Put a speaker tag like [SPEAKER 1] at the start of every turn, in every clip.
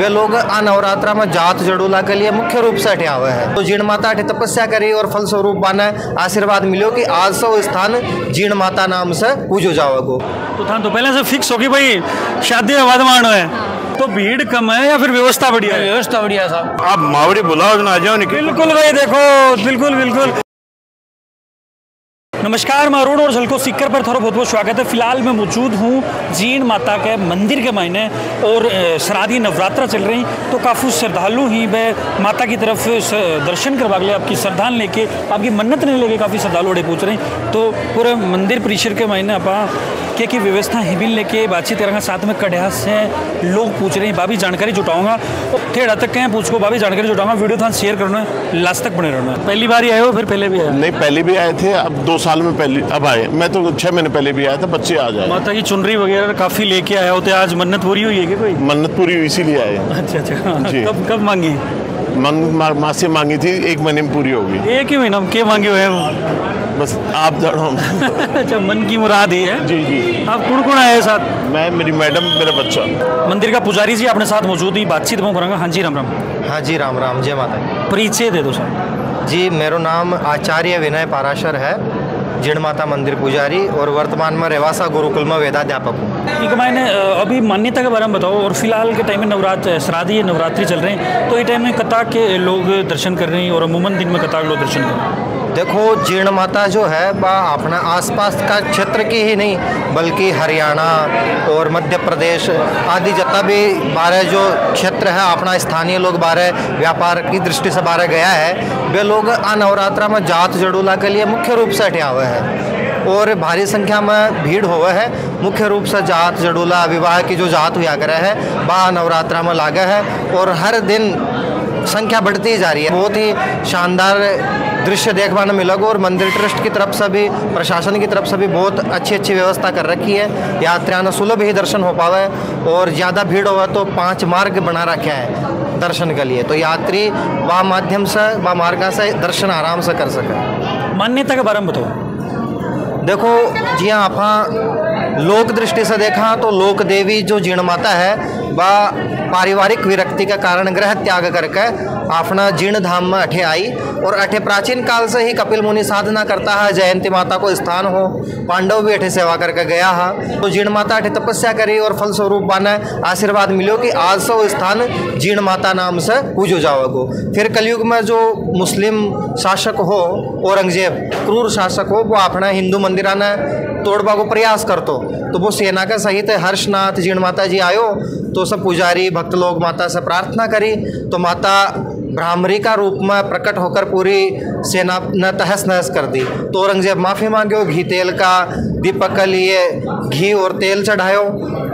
[SPEAKER 1] वे लोग आ नवरात्रा में जात जड़ूला के लिए मुख्य रूप से अठे आवे है। तो जीण माता अठे तपस्या करी और फल स्वरूप बाने आशीर्वाद मिलो कि आज से वो स्थान जीण माता नाम से पूजो जाओगो।
[SPEAKER 2] तो था तो पहले से फिक्स होगी भाई शादी में वादमान है, तो भीड़ कम है या फिर व्यवस्था बढ़िया है?
[SPEAKER 3] व्यवस्था बढ़िया साहब।
[SPEAKER 4] आप मावड़ी बुलाओ ना, आ जाओ।
[SPEAKER 2] बिल्कुल भाई, देखो बिल्कुल बिल्कुल। नमस्कार, मैं अरुण और झलको सीकर पर थारो बहुत बहुत स्वागत है। फिलहाल मैं मौजूद हूँ जीण माता के मंदिर के मायने और श्राद्धी नवरात्रा चल रही, तो काफ़ी श्रद्धालु ही वह माता की तरफ दर्शन करवा के लिए आपकी श्रद्धान लेके आपकी मन्नत नहीं लेके काफ़ी श्रद्धालु अड़े पूछ रहे हैं। तो पूरे मंदिर परिसर के मायने आप की व्यवस्था हिबिन लेके बातचीत करेंगे, साथ में कड़िया से लोग पूछ रहे हैं, भाभी जानकारी जुटाऊंगा थेड़ा तक कहें पूछ को भाभी जानकारी जुटाऊंगा। वीडियो था शेयर करना है, लास्ट तक बने रहना है। पहली बार ही आए हो फिर पहले भी आए?
[SPEAKER 4] नहीं, पहले भी आए थे, अब 2 साल में पहले अब आए। मैं तो 6 महीने पहले भी आया था, बच्चे आ जाए।
[SPEAKER 2] माता की चुनरी वगैरह काफ़ी लेके आए होते, आज मन्नत पूरी हुई है कि कोई?
[SPEAKER 4] मन्नत पूरी हुई इसीलिए आए।
[SPEAKER 2] अच्छा अच्छा, कब मांगी?
[SPEAKER 4] माँ से मांगी थी, 1 महीने में पूरी होगी।
[SPEAKER 2] 1 ही महीना में क्या मांगे हुए हैं?
[SPEAKER 4] बस आप जानो।
[SPEAKER 2] अच्छा, मन की मुराद ही है।
[SPEAKER 4] जी जी।
[SPEAKER 2] आप कौन आए साथ?
[SPEAKER 4] मैं, मेरी मैडम, मेरा बच्चा।
[SPEAKER 2] मंदिर का पुजारी जी अपने साथ मौजूद ही, बातचीत में करूँगा। हाँ जी, राम राम।
[SPEAKER 1] हाँ जी, राम राम, जय माता।
[SPEAKER 2] परिचय दे दो सर।
[SPEAKER 1] जी, मेरा नाम आचार्य विनय पाराशर है, जीण माता मंदिर पुजारी और वर्तमान में रेवासा गुरुकुल में वेदाध्यापक हूँ।
[SPEAKER 2] एक मैंने अभी मान्यता के बारे में बताओ, और फिलहाल के टाइम में श्राद्धी नवरात्रि चल रहे हैं, तो ये टाइम में कतार के लोग दर्शन कर रहे हैं और अमूमन दिन में कतार लोग दर्शन कर रहे हैं।
[SPEAKER 1] देखो, जीण माता जो है वह अपना आसपास का क्षेत्र की ही नहीं बल्कि हरियाणा और मध्य प्रदेश आदि जितना भी बारह जो क्षेत्र है अपना स्थानीय लोग बारह व्यापार की दृष्टि से बारह गया है, वे लोग आ नवरात्रा में जात जड़ूला के लिए मुख्य रूप से अठे आवे है और भारी संख्या में भीड़ होवे है। मुख्य रूप से जात जड़ूला विवाह की जो जात हुआ करे है वह नवरात्रा में लागे है और हर दिन संख्या बढ़ती जा रही है। बहुत ही शानदार दृश्य देखने को मिलेगा और मंदिर ट्रस्ट की तरफ से भी, प्रशासन की तरफ से भी बहुत अच्छी व्यवस्था कर रखी है। यात्रियों ने सुलभ ही दर्शन हो पावे और ज़्यादा भीड़ हो तो 5 मार्ग बना रखे हैं दर्शन के लिए, तो यात्री वह माध्यम से वह मार्ग से दर्शन आराम से कर सके।
[SPEAKER 2] मान्यता के बारे में बताओ।
[SPEAKER 1] देखो जी, आप लोक दृष्टि से देखा तो लोक देवी जो जीण माता है वह पारिवारिक विरक्ति के कारण ग्रह त्याग करके अपना जीर्ण धाम में अठे आई और अठे प्राचीन काल से ही कपिल मुनि साधना करता है। जयंती माता को स्थान हो, पांडव भी अठे सेवा करके गया है, तो जीण माता अठे तपस्या करी और फल स्वरूप बाने आशीर्वाद मिलो कि आज से वो स्थान जीण माता नाम से पूजो जाओगो। फिर कलयुग में जो मुस्लिम शासक हो औरंगजेब, क्रूर शासक हो, वो अपना हिंदू मंदिरा ने तोड़बा को प्रयास करतो, तो वो सेना के सहित हर्षनाथ जीण माता जी आयो, तो सब पुजारी भक्त लोग माता से प्रार्थना करी, तो माता ब्राह्मणी का रूप में प्रकट होकर पूरी सेना ने तहस नहस कर दी। तो औरंगजेब माफ़ी मांगो, घी तेल का दीपक के लिए घी और तेल चढ़ायो,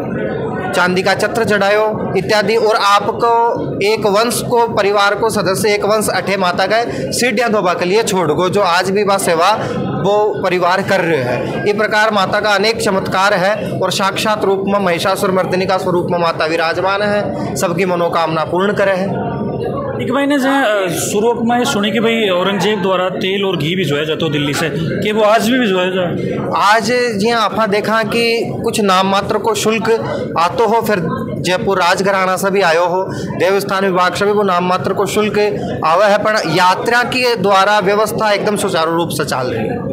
[SPEAKER 1] चांदी का छत्र चढ़ायो इत्यादि, और आपको एक वंश को, परिवार को सदस्य एक वंश अठे माता गए सीढ़ियाँ धोबा के लिए छोड़ गो, जो आज भी वह सेवा वो परिवार कर रहे हैं। इस प्रकार माता का अनेक चमत्कार है और साक्षात रूप में महिषासुर मर्दिनी का स्वरूप में माता विराजमान है, सबकी मनोकामना पूर्ण करे है।
[SPEAKER 2] एक महीने से शुरू में सुनी कि भाई औरंगजेब द्वारा तेल और घी भिजवाया जाता हो दिल्ली से, कि वो आज भी भिजवाया जाए? आज
[SPEAKER 1] जी आपा देखा कि कुछ नाम मात्र को शुल्क आतो हो, फिर जयपुर राजघराना से भी आयो हो, देवस्थान विभाग से भी वो नाम मात्र को शुल्क आवे है, पर यात्रा के द्वारा व्यवस्था एकदम सुचारू रूप से चल रही है।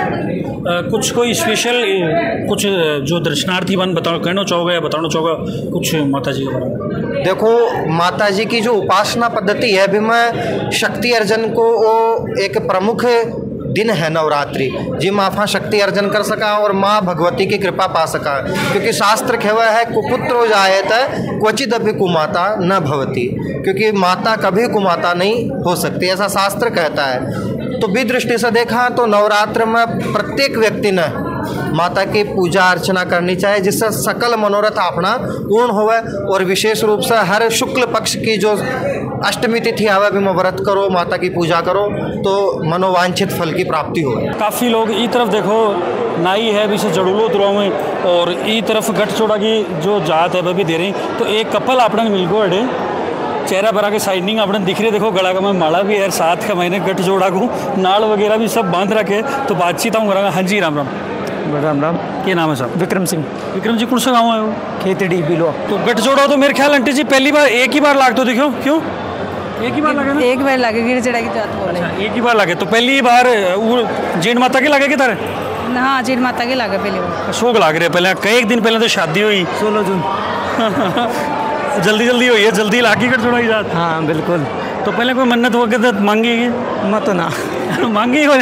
[SPEAKER 2] कुछ कोई स्पेशल कुछ जो दर्शनार्थी बन बताना चाहोगे या बताना चाहोगे कुछ माता जी के बारे में?
[SPEAKER 1] देखो, माता जी की जो उपासना पद्धति है भी मैं शक्ति अर्जन को वो एक प्रमुख दिन है नवरात्रि जी, माँ शक्ति अर्जन कर सका और माँ भगवती की कृपा पा सका, क्योंकि शास्त्र कहवा है कुपुत्रो जायेत क्वचित अभी कुमाता न भवती, क्योंकि माता कभी कुमाता नहीं हो सकती, ऐसा शास्त्र कहता है। तो भी दृष्टि से देखा तो नवरात्र में प्रत्येक व्यक्ति ने माता की पूजा अर्चना करनी चाहिए, जिससे सकल मनोरथ अपना पूर्ण होवे, और विशेष रूप से हर शुक्ल पक्ष की जो अष्टमी तिथि आवे भी में व्रत करो, माता की पूजा करो, तो मनोवांछित फल की प्राप्ति हो।
[SPEAKER 2] काफ़ी लोग ई तरफ देखो नाई है भी से जड़ूलो तुराव में, और ई तरफ गठचोड़ा की जो जात है वह भी दे रही, तो एक कपल आपने मिल गो अड़े चेहरा भरा के साइडनिंग आपने दिख रही, देखो गला का में माला भी है, 7 के महीने गठ जोड़ा को नाल वगैरह भी सब बांध रखे, तो बातचीत हम करेंगे। हाँ जी, राम राम।
[SPEAKER 3] राम राम।
[SPEAKER 2] क्या नाम है साहब?
[SPEAKER 3] विक्रम सिंह।
[SPEAKER 2] विक्रम जी कौन सा गाँव आए हो?
[SPEAKER 3] खेतड़ी बिलो।
[SPEAKER 2] तो गठजोड़ा तो मेरे ख्याल आंटी जी पहली बार एक ही बार लाग तो देखो क्यों? एक ही बार लगे ना?
[SPEAKER 3] एक बार लगे गिर चढ़ा की जात बोले।
[SPEAKER 2] अच्छा, एक ही बार लगे तो पहली बार वो जीण माता के लगे किधर?
[SPEAKER 3] हाँ जीण माता के लगे पहली बार।
[SPEAKER 2] अशोक लाग रहे पहले कई दिन पहले तो शादी हुई
[SPEAKER 3] 16 जून।
[SPEAKER 2] जल्दी जल्दी हुई है, जल्दी लागी गठजोड़ा की जात।
[SPEAKER 3] हाँ बिल्कुल।
[SPEAKER 2] तो पहले कोई मन्नत वगैरह मांगी है?
[SPEAKER 3] मत ना
[SPEAKER 2] मांगी हो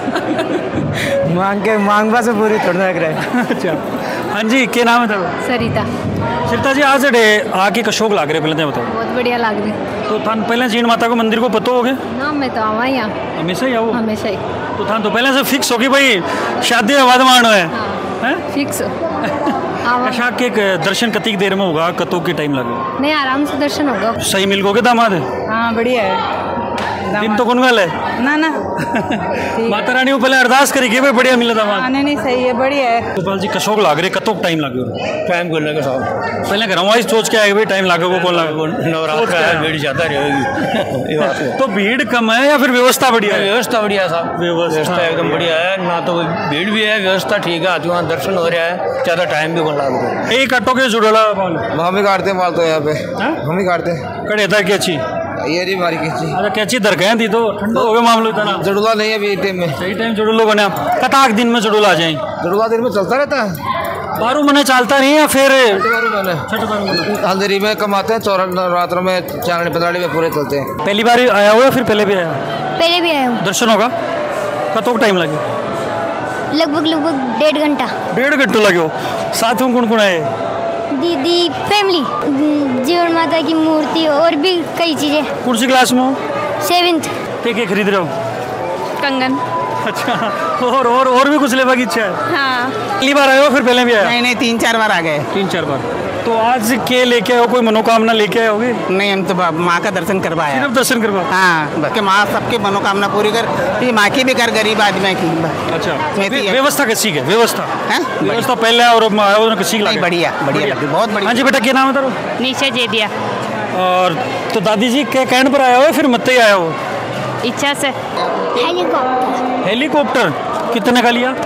[SPEAKER 3] मांगवा से पूरी थोड़ा लग रहा है।
[SPEAKER 2] अच्छा हाँ जी, क्या नाम है तेरा?
[SPEAKER 5] सरिता।
[SPEAKER 2] सरिता जी आज आके कशोक लाग रहे पहले तो बताओ।
[SPEAKER 5] बहुत बढ़िया लग रही।
[SPEAKER 2] तो थान पहले जीण माता को मंदिर को पतो हो गए?
[SPEAKER 5] ना मैं तो आवा ही
[SPEAKER 2] हमेशा ही आओ?
[SPEAKER 5] हमेशा ही।
[SPEAKER 2] तो थान तो पहले से फिक्स हो कि भाई शादी के बाद मानो है?
[SPEAKER 5] हाँ, फिक्स आवा।
[SPEAKER 2] कशा के दर्शन कती देर में होगा, कतो के टाइम लगे?
[SPEAKER 5] नहीं आराम से दर्शन होगा।
[SPEAKER 2] सही मिल गए दामाद?
[SPEAKER 3] हाँ बढ़िया है।
[SPEAKER 2] दिन तो कौन गल है
[SPEAKER 3] ना ना
[SPEAKER 2] माता रानी को पहले अरदास करी कि भाई बढ़िया मिले दामाद।
[SPEAKER 3] नहीं सही है बढ़िया है।
[SPEAKER 2] गोपाल जी कशोक लाग रहे कतो टाइम लगे?
[SPEAKER 6] टाइम को लगे साहब
[SPEAKER 2] पहले घर वाइज सोच के आए भाई टाइम लागे वो कौन लागे?
[SPEAKER 6] नवरात्र है, भीड़ ज़्यादा रहेगी।
[SPEAKER 2] तो भीड़ कम है या फिर व्यवस्था बढ़िया है?
[SPEAKER 6] व्यवस्था बढ़िया है साहब, व्यवस्था एकदम बढ़िया है ना। तो भीड़ भी है, व्यवस्था ठीक है, आती वहाँ दर्शन हो रहा है, ज़्यादा टाइम भी कौन लग रहा है।
[SPEAKER 2] एक कटो के जुड़ोला
[SPEAKER 1] हम ही काटते हैं माल तो यहाँ पे। हम ही काटते हैं।
[SPEAKER 2] कड़े था कैची?
[SPEAKER 1] ये रही हमारी कैची।
[SPEAKER 2] अच्छा कैची दर गए थी तो ठंडा हो गया मामला इतना?
[SPEAKER 1] जड़ुला नहीं है अभी टाइम में।
[SPEAKER 2] सही टाइम जुड़ुलो बने कताक दिन में जुड़ुला आ जाए?
[SPEAKER 1] जड़ुला दिन में चलता रहता है।
[SPEAKER 2] 12 महीने चलता नहीं है फिर?
[SPEAKER 1] हल्दरी में कमाते हैं, चौरा नवरात्र में चांगड़ी पतराड़ी में पूरे चलते हैं।
[SPEAKER 2] पहली बार आया हो या फिर पहले भी आया?
[SPEAKER 5] पहले भी आया हूँ।
[SPEAKER 2] दर्शन होगा कतो टाइम लगे?
[SPEAKER 5] लगभग 1.5 घंटा।
[SPEAKER 2] 1.5 घंटे लगे हो। साथ में कौन कौन आए?
[SPEAKER 5] दीदी फैमिली, जीवन माता की मूर्ति और भी कई चीजें।
[SPEAKER 2] कौन सी क्लास में हो?
[SPEAKER 5] 7th।
[SPEAKER 2] क्या खरीद रहे हो?
[SPEAKER 5] कंगन।
[SPEAKER 2] अच्छा और भी कुछ लेवा की इच्छा है?
[SPEAKER 5] हाँ।
[SPEAKER 2] पहली बार आए हो फिर पहले भी आया?
[SPEAKER 3] नहीं 3-4 बार आ गए।
[SPEAKER 2] 3-4 बार। तो आज के लेके आओ, कोई मनोकामना लेके आए होगे?
[SPEAKER 3] नहीं हम तो माँ का दर्शन करवाया।
[SPEAKER 2] सिर्फ दर्शन करवा?
[SPEAKER 3] हाँ कि माँ सबकी मनोकामना पूरी कर, माँ की भी कर, गरीब आदमी की।
[SPEAKER 2] अच्छा
[SPEAKER 3] है।
[SPEAKER 2] व्यवस्था कैसी है? व्यवस्था
[SPEAKER 3] है
[SPEAKER 2] व्यवस्था पहले और किसी
[SPEAKER 3] बढ़िया बढ़िया बहुत बढ़िया।
[SPEAKER 2] हाँ जी बेटा क्या नाम है तेरा?
[SPEAKER 5] निशा जेदिया।
[SPEAKER 2] और तो दादी जी के कहने पर आया हो फिर मत ही आया हो?
[SPEAKER 5] इच्छा से। हेलीकॉप्टर।
[SPEAKER 2] हेलीकॉप्टर कितने का लिया?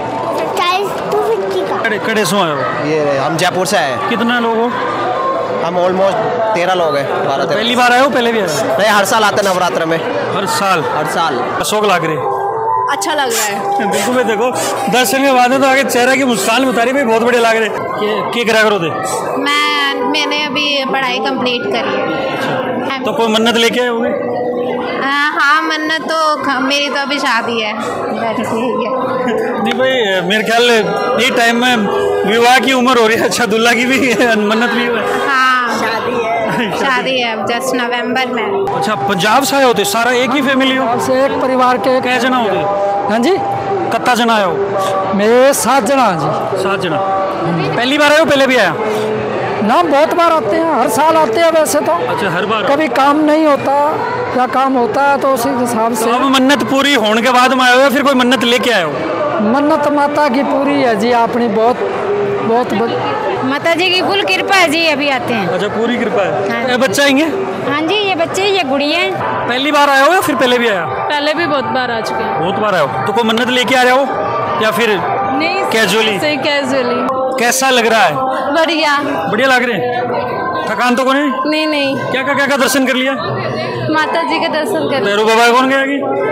[SPEAKER 5] 250 का।
[SPEAKER 2] कड़े से आए हो?
[SPEAKER 1] ये हम जयपुर से आए।
[SPEAKER 2] कितने लोग हो?
[SPEAKER 1] हम ऑलमोस्ट 13 लोग हैं। 12
[SPEAKER 2] पहली बार आए हो पहले भी आए?
[SPEAKER 1] नहीं हर साल आते हैं नवरात्र में।
[SPEAKER 2] हर साल? अशोक लाग रहे
[SPEAKER 5] अच्छा लग रहा है।
[SPEAKER 2] बिल्कुल भाई देखो दर्शन के बाद तो आगे चेहरा की मुस्कान उतारी भाई बहुत बढ़िया लग रहे। क्या करा करो थे?
[SPEAKER 5] मैंने अभी पढ़ाई कंप्लीट करी है।
[SPEAKER 2] तो कोई मन्नत लेके आए होगे?
[SPEAKER 5] हाँ मन्नत तो मेरी तो अभी शादी है।
[SPEAKER 2] नहीं भाई मेरे ख्याल ये टाइम में विवाह की उम्र हो रही है। अच्छा दूल्हा की भी मन्नत भी है?
[SPEAKER 5] हाँ शादी है जस्ट नवंबर में।
[SPEAKER 2] अच्छा पंजाब से आए होते सारा एक ही फैमिली हो?
[SPEAKER 3] से एक परिवार के
[SPEAKER 2] कै जना होते?
[SPEAKER 3] हाँ जी
[SPEAKER 2] कत्ता जना आए हो?
[SPEAKER 3] मेरे 7 जना जी।
[SPEAKER 2] 7 जना। पहली बार आए हो पहले भी आया?
[SPEAKER 3] ना बहुत बार आते हैं, हर साल आते हैं वैसे तो।
[SPEAKER 2] अच्छा हर बार?
[SPEAKER 3] कभी काम नहीं होता या काम होता है तो उसी हिसाब से।
[SPEAKER 2] तो अब मन्नत पूरी होने के बाद में आए हो या फिर कोई मन्नत लेके आए हो?
[SPEAKER 3] मन्नत माता की पूरी है जी अपनी बहुत
[SPEAKER 5] माता जी की फुल कृपा है जी अभी आते हैं।
[SPEAKER 2] अच्छा पूरी कृपा है।
[SPEAKER 5] हाँ।
[SPEAKER 2] ये बच्चा आएंगे?
[SPEAKER 5] हाँ जी ये बच्चे ये गुड़िया हैं।
[SPEAKER 2] पहली बार आए हो या फिर पहले भी आया?
[SPEAKER 7] पहले भी बहुत बार आ चुके हैं।
[SPEAKER 2] बहुत बार आए हो। तो कोई मन्नत लेके आ रहे हो या फिर
[SPEAKER 7] नहीं
[SPEAKER 2] कैजुअली?
[SPEAKER 7] सही कैजुअली।
[SPEAKER 2] कैसा लग रहा है?
[SPEAKER 7] बढ़िया
[SPEAKER 2] बढ़िया लग रहे हैं। थकान तो कौन है?
[SPEAKER 7] नहीं
[SPEAKER 2] क्या दर्शन कर लिया?
[SPEAKER 7] माता जी के दर्शन कर।
[SPEAKER 2] तेरू बाबा कौन गया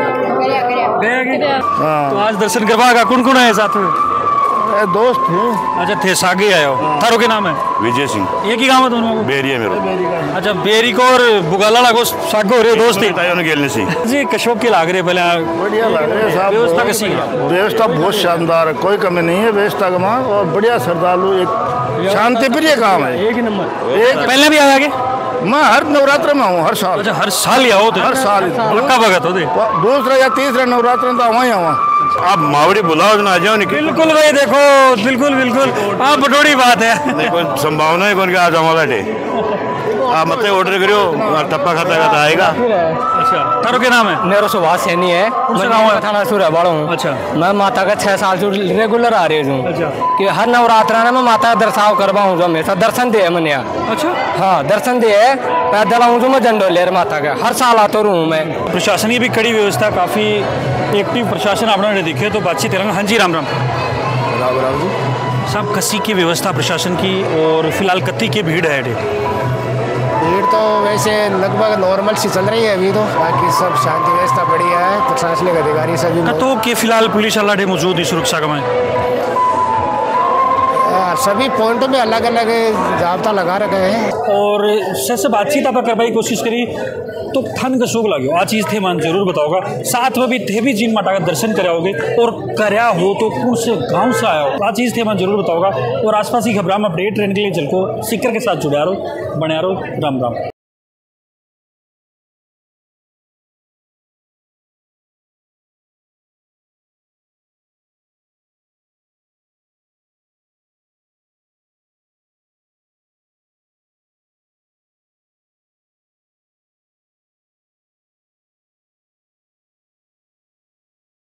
[SPEAKER 2] गया? तो आज दर्शन करवाएगा। कौन कौन है साथ में?
[SPEAKER 4] दोस्त हैं।
[SPEAKER 2] अच्छा थे सागे आए हो। थारो के नाम है?
[SPEAKER 4] विजय सिंह।
[SPEAKER 2] एक ही गाँव है दोनों को?
[SPEAKER 4] बेरिया मेरे।
[SPEAKER 2] अच्छा बेरी को और बुगाला लागो सागो हो रहे दोस्त ही जी। कशोक के लाग रहे पहले
[SPEAKER 8] बढ़िया लग रहे साहब।
[SPEAKER 2] व्यवस्था कैसी है?
[SPEAKER 8] व्यवस्था बहुत शानदार है, कोई कमी नहीं है व्यवस्था का। वहाँ और बढ़िया श्रद्धालु, एक शांति प्रिय काम है।
[SPEAKER 2] एक ही नंबर। पहले भी आया क्या?
[SPEAKER 8] मैं हर नवरात्र में हूँ हर साल।
[SPEAKER 2] अच्छा हर साल ही आओ?
[SPEAKER 8] हर साल
[SPEAKER 2] पक्का भगत हो?
[SPEAKER 8] दूसरा या तीसरा नवरात्र तो वहीं आवा।
[SPEAKER 4] आप मावड़ी बुलाओ ना आ जाओ।
[SPEAKER 2] बिल्कुल भाई देखो बिल्कुल आप बटोड़ी बात है।
[SPEAKER 4] नहीं कोई संभावना है कौन के आ जाओ बेटे। आप मत ऑर्डर करो टप्पा खाता आएगा।
[SPEAKER 2] अच्छा थारो क्या नाम है?
[SPEAKER 3] मेरा सुभाष सैनी है। मैं थाना सूर्य बाड़ा हूँ।
[SPEAKER 2] अच्छा
[SPEAKER 3] मैं माता का 6 साल से रेगुलर आ रही हूँ।
[SPEAKER 2] अच्छा
[SPEAKER 3] कि हर नवरात्रा में मैं माता का दर्शाव करवा हूँ जो हमेशा दर्शन दे मैंने।
[SPEAKER 2] अच्छा
[SPEAKER 3] हाँ दर्शन दे पैदल आऊँ जो मैं झंडोलेर माता का हर साल आता रहूँ मैं।
[SPEAKER 2] प्रशासन की भी कड़ी व्यवस्था, काफ़ी एक्टिव प्रशासन आपने दिखे तो बातचीत करेंगे। हाँ जी राम राम।
[SPEAKER 3] राम राम जी।
[SPEAKER 2] सब कसी की व्यवस्था प्रशासन की और फिलहाल कत्ती की भीड़ है।
[SPEAKER 3] भीड़ तो वैसे लगभग नॉर्मल सी चल रही है अभी तो, बाकी सब शांति व्यवस्था बढ़िया है। प्रशासनिक अधिकारी सभी
[SPEAKER 2] तो के फिलहाल पुलिस अल्लाह मौजूद है सुरक्षा का
[SPEAKER 3] सभी पॉइंटों में अलग अलग जाब्ता लगा रखे हैं।
[SPEAKER 2] और से बातचीत आप करने की कोशिश करी तो थन का शौक लगे आ चीज़ थे मान जरूर बताओगा। साथ में भी थे भी जिन माता का दर्शन कराओगे और करया हो तो कौन से गांव से आया हो आ चीज़ थे मान जरूर बताओगा। और आसपास की खबरां अपडेट रहने के लिए चल को सिक्कर के साथ जुड़ा रहो, बने रहो। राम राम।